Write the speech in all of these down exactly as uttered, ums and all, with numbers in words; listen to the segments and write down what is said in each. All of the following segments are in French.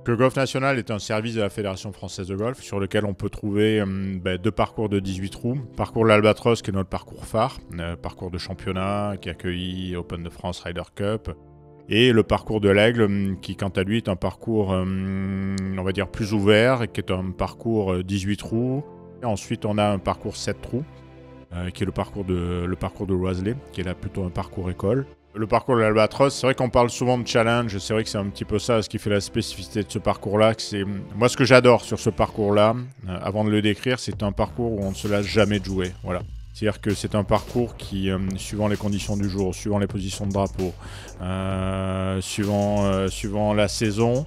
Le Golf National est un service de la Fédération Française de Golf sur lequel on peut trouver euh, bah, deux parcours de dix-huit trous. Parcours de l'Albatros qui est notre parcours phare, euh, parcours de championnat qui accueille Open de France, Ryder Cup. Et le parcours de l'Aigle qui quant à lui est un parcours euh, on va dire plus ouvert et qui est un parcours dix-huit trous. Et ensuite on a un parcours sept trous euh, qui est le parcours de, le parcours de Roiselay qui est là plutôt un parcours école. Le parcours de l'Albatros, c'est vrai qu'on parle souvent de challenge, c'est vrai que c'est un petit peu ça, ce qui fait la spécificité de ce parcours-là. C'est... Moi, ce que j'adore sur ce parcours-là, euh, avant de le décrire, c'est un parcours où on ne se lasse jamais de jouer. Voilà. C'est-à-dire que c'est un parcours qui, euh, suivant les conditions du jour, suivant les positions de drapeau, euh, suivant, euh, suivant la saison,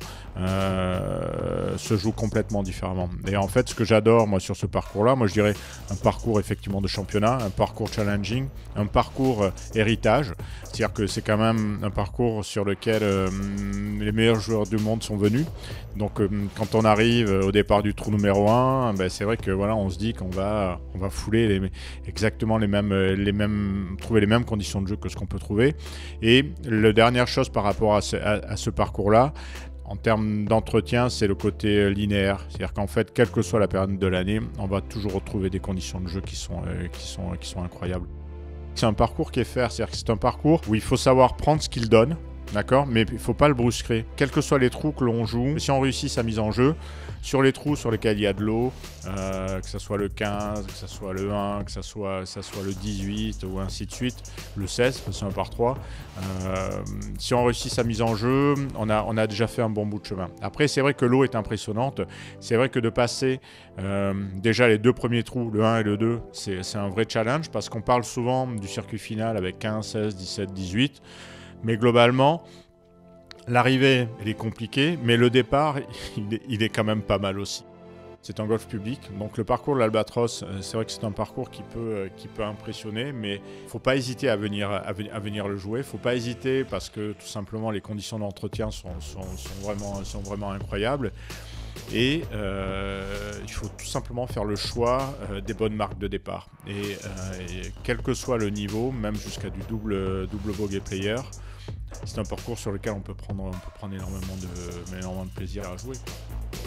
euh, se joue complètement différemment. Et en fait, ce que j'adore moi sur ce parcours-là, moi je dirais un parcours effectivement de championnat, un parcours challenging, un parcours euh, héritage. C'est-à-dire que c'est quand même un parcours sur lequel euh, les meilleurs joueurs du monde sont venus. Donc euh, quand on arrive au départ du trou numéro un, ben, c'est vrai que voilà, on se dit qu'on va, on va fouler les, exactement les mêmes, les mêmes, trouver les mêmes conditions de jeu que ce qu'on peut trouver. Et la dernière chose par rapport à ce, à, à ce parcours-là, en termes d'entretien, c'est le côté linéaire. C'est-à-dire qu'en fait, quelle que soit la période de l'année, on va toujours retrouver des conditions de jeu qui sont, euh, qui sont, qui sont incroyables. C'est un parcours qui est faire, c'est-à-dire que c'est un parcours où il faut savoir prendre ce qu'il donne, d'accord, mais il ne faut pas le brusquer. Quels que soient les trous que l'on joue, si on réussit sa mise en jeu, sur les trous sur lesquels il y a de l'eau, euh, que ce soit le quinze, que ce soit le un, que ce soit, que ce soit le dix-huit ou ainsi de suite, le seize, c'est un par trois, euh, si on réussit sa mise en jeu, on a, on a déjà fait un bon bout de chemin. Après, c'est vrai que l'eau est impressionnante. C'est vrai que de passer euh, déjà les deux premiers trous, le un et le deux, c'est, c'est un vrai challenge parce qu'on parle souvent du circuit final avec quinze, seize, dix-sept, dix-huit. Mais globalement, l'arrivée, elle est compliquée, mais le départ, il est, il est quand même pas mal aussi. C'est un golf public, donc le parcours de l'Albatros, c'est vrai que c'est un parcours qui peut, qui peut impressionner, mais il ne faut pas hésiter à venir, à, venir, à venir le jouer. Il ne faut pas hésiter parce que tout simplement les conditions d'entretien sont, sont, sont, vraiment, sont vraiment incroyables. Et euh, il faut tout simplement faire le choix euh, des bonnes marques de départ. Et, euh, et quel que soit le niveau, même jusqu'à du double, double bogey player, c'est un parcours sur lequel on peut prendre, on peut prendre énormément, de, énormément de plaisir à jouer, quoi.